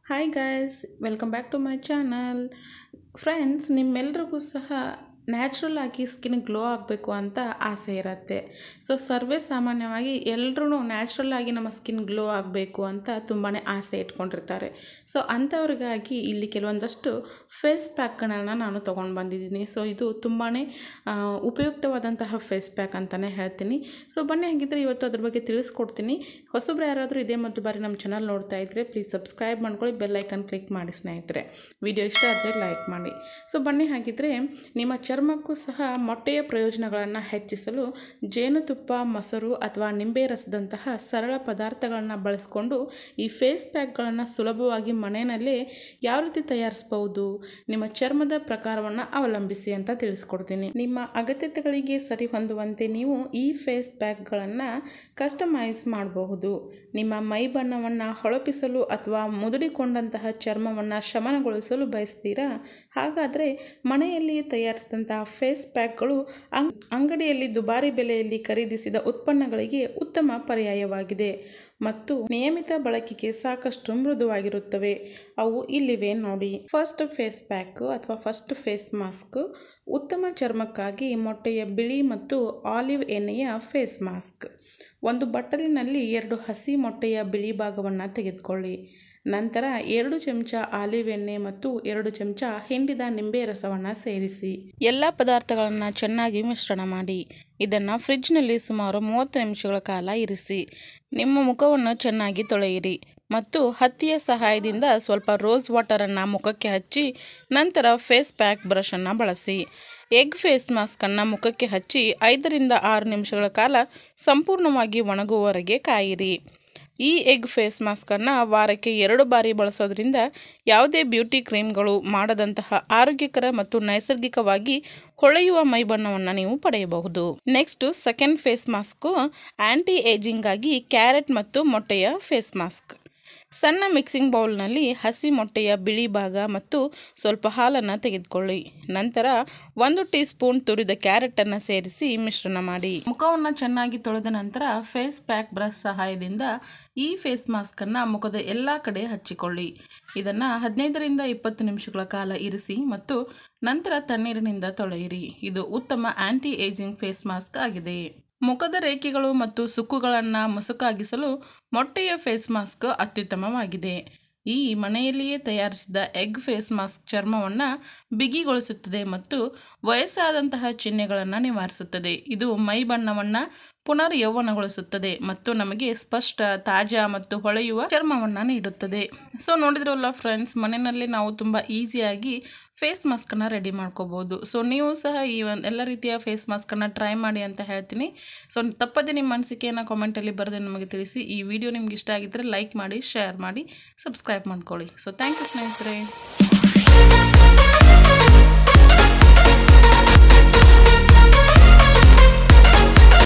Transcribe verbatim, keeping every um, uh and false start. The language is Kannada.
Hi guys, welcome back to my channel. Friends, ನಿಮ್ಮೆಲ್ರಿಗೂ ಸಹ ನ್ಯಾಚುರಲ್ ಆಗಿ ಸ್ಕಿನ್ ಗ್ಲೋ ಆಗಬೇಕು ಅಂತ ಆಸೆ ಇರುತ್ತೆ. ಸೊ ಸರ್ವೇ ಸಾಮಾನ್ಯವಾಗಿ ಎಲ್ಲರೂ ನ್ಯಾಚುರಲ್ ಆಗಿ ನಮ್ಮ ಸ್ಕಿನ್ ಗ್ಲೋ ಆಗಬೇಕು ಅಂತ ತುಂಬಾ ಆಸೆ ಇಟ್ಕೊಂಡಿರ್ತಾರೆ. ಸೊ ಅಂಥವ್ರಿಗಾಗಿ ಇಲ್ಲಿ ಕೆಲವೊಂದಷ್ಟು ಫೇಸ್ ಪ್ಯಾಕ್ಗಳನ್ನು ನಾನು ತೊಗೊಂಡು ಬಂದಿದ್ದೀನಿ. ಸೊ ಇದು ತುಂಬಾ ಉಪಯುಕ್ತವಾದಂತಹ ಫೇಸ್ ಪ್ಯಾಕ್ ಅಂತಲೇ ಹೇಳ್ತೀನಿ. ಸೊ ಬನ್ನಿ, ಹಾಗಿದ್ದರೆ ಇವತ್ತು ಅದ್ರ ಬಗ್ಗೆ ತಿಳಿಸ್ಕೊಡ್ತೀನಿ. ಹೊಸಬ್ರು ಯಾರಾದರೂ ಇದೇ ಮತ್ತು ಬಾರಿ ನಮ್ಮ ಚಾನಲ್ ನೋಡ್ತಾ ಇದ್ದರೆ ಪ್ಲೀಸ್ ಸಬ್ಸ್ಕ್ರೈಬ್ ಮಾಡ್ಕೊಳ್ಳಿ, ಬೆಲ್ ಐಕನ್ ಕ್ಲಿಕ್ ಮಾಡಿ ಸ್ನೇಹಿತರೆ. ವಿಡಿಯೋ ಇಷ್ಟ ಆದರೆ ಲೈಕ್ ಮಾಡಿ. ಸೊ ಬನ್ನಿ, ಹಾಗಿದ್ದರೆ ನಿಮ್ಮ ಚರ್ಮಕ್ಕೂ ಸಹ ಮೊಟ್ಟೆಯ ಪ್ರಯೋಜನಗಳನ್ನು ಹೆಚ್ಚಿಸಲು ಜೇನುತುಪ್ಪ, ಮೊಸರು ಅಥವಾ ನಿಂಬೆ ರಸದಂತಹ ಸರಳ ಪದಾರ್ಥಗಳನ್ನು ಬಳಸಿಕೊಂಡು ಈ ಫೇಸ್ ಪ್ಯಾಕ್ಗಳನ್ನು ಸುಲಭವಾಗಿ ಮನೆಯಲ್ಲೇ ಯಾವ ರೀತಿ ತಯಾರಿಸಬಹುದು, ನಿಮ್ಮ ಚರ್ಮದ ಪ್ರಕಾರವನ್ನು ಅವಲಂಬಿಸಿ ಅಂತ ತಿಳಿಸ್ಕೊಡ್ತೀನಿ. ನಿಮ್ಮ ಅಗತ್ಯತೆಗಳಿಗೆ ಸರಿ ಹೊಂದುವಂತೆ ನೀವು ಈ ಫೇಸ್ ಪ್ಯಾಕ್ಗಳನ್ನು ಕಸ್ಟಮೈಸ್ ಮಾಡಬಹುದು. ನಿಮ್ಮ ಮೈ ಬಣ್ಣವನ್ನು ಹೊಳಪಿಸಲು ಅಥವಾ ಮುದುಡಿಕೊಂಡಂತಹ ಚರ್ಮವನ್ನು ಶಮನಗೊಳಿಸಲು ಬಯಸ್ತೀರಾ? ಹಾಗಾದರೆ ಮನೆಯಲ್ಲಿ ತಯಾರಿಸಿದಂತಹ ಫೇಸ್ ಪ್ಯಾಕ್ಗಳು ಅಂಗಡಿಯಲ್ಲಿ ದುಬಾರಿ ಬೆಲೆಯಲ್ಲಿ ಖರೀದಿಸಿದ ಉತ್ಪನ್ನಗಳಿಗೆ ಉತ್ತಮ ಪರ್ಯಾಯವಾಗಿದೆ ಮತ್ತು ನಿಯಮಿತ ಬಳಕೆಗೆ ಸಾಕಷ್ಟು ಮೃದುವಾಗಿರುತ್ತವೆ. ಅವು ಇಲ್ಲಿವೆ ನೋಡಿ. ಫಸ್ಟ್ ಫೇಸ್ ಪ್ಯಾಕ್ ಅಥವಾ ಫಸ್ಟ್ ಫೇಸ್ ಮಾಸ್ಕ್. ಉತ್ತಮ ಚರ್ಮಕ್ಕಾಗಿ ಮೊಟ್ಟೆಯ ಬಿಳಿ ಮತ್ತು ಆಲಿವ್ ಎಣ್ಣೆಯ ಫೇಸ್ ಮಾಸ್ಕ್. ಒಂದು ಬಟ್ಟಲಿನಲ್ಲಿ ಎರಡು ಹಸಿ ಮೊಟ್ಟೆಯ ಬಿಳಿ ಭಾಗವನ್ನು ತೆಗೆದುಕೊಳ್ಳಿ. ನಂತರ ಎರಡು ಚಮಚ ಆಲಿವ್ ಎಣ್ಣೆ ಮತ್ತು ಎರಡು ಚಮಚ ಹಿಂಡಿದ ನಿಂಬೆ ರಸವನ್ನು ಸೇರಿಸಿ ಎಲ್ಲ ಪದಾರ್ಥಗಳನ್ನು ಚೆನ್ನಾಗಿ ಮಿಶ್ರಣ ಮಾಡಿ ಇದನ್ನು ಫ್ರಿಡ್ಜ್ನಲ್ಲಿ ಸುಮಾರು ಮೂವತ್ತು ನಿಮಿಷಗಳ ಕಾಲ ಇರಿಸಿ. ನಿಮ್ಮ ಮುಖವನ್ನು ಚೆನ್ನಾಗಿ ತೊಳೆಯಿರಿ ಮತ್ತು ಹತ್ತಿಯ ಸಹಾಯದಿಂದ ಸ್ವಲ್ಪ ರೋಸ್ ವಾಟರನ್ನು ಮುಖಕ್ಕೆ ಹಚ್ಚಿ ನಂತರ ಫೇಸ್ ಪ್ಯಾಕ್ ಬ್ರಷನ್ನು ಬಳಸಿ. ಎಗ್ ಫೇಸ್ ಮಾಸ್ಕನ್ನು ಮುಖಕ್ಕೆ ಹಚ್ಚಿ ಐದರಿಂದ ಆರು ನಿಮಿಷಗಳ ಕಾಲ ಸಂಪೂರ್ಣವಾಗಿ ಒಣಗುವವರೆಗೆ ಕಾಯಿರಿ. ಈ ಎಗ್ ಫೇಸ್ ಮಾಸ್ಕನ್ನು ವಾರಕ್ಕೆ ಎರಡು ಬಾರಿ ಬಳಸೋದ್ರಿಂದ ಯಾವುದೇ ಬ್ಯೂಟಿ ಕ್ರೀಮ್ಗಳು ಮಾಡದಂತಹ ಆರೋಗ್ಯಕರ ಮತ್ತು ನೈಸರ್ಗಿಕವಾಗಿ ಹೊಳೆಯುವ ಮೈ ಬಣ್ಣವನ್ನು ನೀವು ಪಡೆಯಬಹುದು. Next second face mask anti aging ಆಗಿ ಕ್ಯಾರೆಟ್ ಮತ್ತು ಮೊಟ್ಟೆಯ ಫೇಸ್ ಮಾಸ್ಕ್. ಸಣ್ಣ ಮಿಕ್ಸಿಂಗ್ ಬೌಲ್ನಲ್ಲಿ ಹಸಿ ಮೊಟ್ಟೆಯ ಬಿಳಿ ಭಾಗ ಮತ್ತು ಸ್ವಲ್ಪ ಹಾಲನ್ನು ತೆಗೆದುಕೊಳ್ಳಿ. ನಂತರ ಒಂದು ಟೀ ಸ್ಪೂನ್ ತುರಿದ ಕ್ಯಾರೆಟನ್ನು ಸೇರಿಸಿ ಮಿಶ್ರಣ ಮಾಡಿ ಮುಖವನ್ನು ಚೆನ್ನಾಗಿ ತೊಳೆದ ನಂತರ ಫೇಸ್ ಪ್ಯಾಕ್ ಬ್ರಷ್ ಸಹಾಯದಿಂದ ಈ ಫೇಸ್ ಮಾಸ್ಕನ್ನು ಮುಖದ ಎಲ್ಲ ಕಡೆ ಹಚ್ಚಿಕೊಳ್ಳಿ. ಇದನ್ನು ಹದಿನೈದರಿಂದ ಇಪ್ಪತ್ತು ನಿಮಿಷಗಳ ಕಾಲ ಇರಿಸಿ ಮತ್ತು ನಂತರ ತಣ್ಣೀರಿನಿಂದ ತೊಳೆಯಿರಿ. ಇದು ಉತ್ತಮ ಆ್ಯಂಟಿ ಏಜಿಂಗ್ ಫೇಸ್ ಮಾಸ್ಕ್ ಆಗಿದೆ. ಮುಖದ ರೇಖೆಗಳು ಮತ್ತು ಸುಕ್ಕುಗಳನ್ನು ಮಸುಕಾಗಿಸಲು ಮೊಟ್ಟೆಯ ಫೇಸ್ ಮಾಸ್ಕ್ ಅತ್ಯುತ್ತಮವಾಗಿದೆ. ಈ ಮನೆಯಲ್ಲಿಯೇ ತಯಾರಿಸಿದ ಎಗ್ ಫೇಸ್ ಮಾಸ್ಕ್ ಚರ್ಮವನ್ನು ಬಿಗಿಗೊಳಿಸುತ್ತದೆ ಮತ್ತು ವಯಸ್ಸಾದಂತಹ ಚಿಹ್ನೆಗಳನ್ನು ನಿವಾರಿಸುತ್ತದೆ. ಇದು ಮೈ ಬಣ್ಣವನ್ನು ಪುನರ್ ಯೌವನಗೊಳಿಸುತ್ತದೆ ಮತ್ತು ನಮಗೆ ಸ್ಪಷ್ಟ, ತಾಜಾ ಮತ್ತು ಹೊಳೆಯುವ ಚರ್ಮವನ್ನು ನೀಡುತ್ತದೆ. ಸೊ ನೋಡಿದ್ರಲ್ಲ ಫ್ರೆಂಡ್ಸ್, ಮನೆಯಲ್ಲಿ ನಾವು ತುಂಬ ಈಸಿಯಾಗಿ ಫೇಸ್ ಮಾಸ್ಕನ್ನು ರೆಡಿ ಮಾಡ್ಕೋಬೋದು. ಸೊ ನೀವು ಸಹ ಈ ಒಂದು ಎಲ್ಲ ರೀತಿಯ ಫೇಸ್ ಮಾಸ್ಕನ್ನು ಟ್ರೈ ಮಾಡಿ ಅಂತ ಹೇಳ್ತೀನಿ. ಸೊ ತಪ್ಪದೆ ನಿಮ್ಮ ಅನಿಸಿಕೆಯನ್ನು ಕಾಮೆಂಟಲ್ಲಿ ಬರೆದು ನಮಗೆ ತಿಳಿಸಿ. ಈ ವಿಡಿಯೋ ನಿಮ್ಗೆ ಇಷ್ಟ ಆಗಿದ್ದರೆ ಲೈಕ್ ಮಾಡಿ, ಶೇರ್ ಮಾಡಿ, ಸಬ್ಸ್ಕ್ರೈಬ್ ಮಾಡ್ಕೊಳ್ಳಿ. ಸೊ ಥ್ಯಾಂಕ್ ಯು ಸ್ನೇಹಿತರೆ.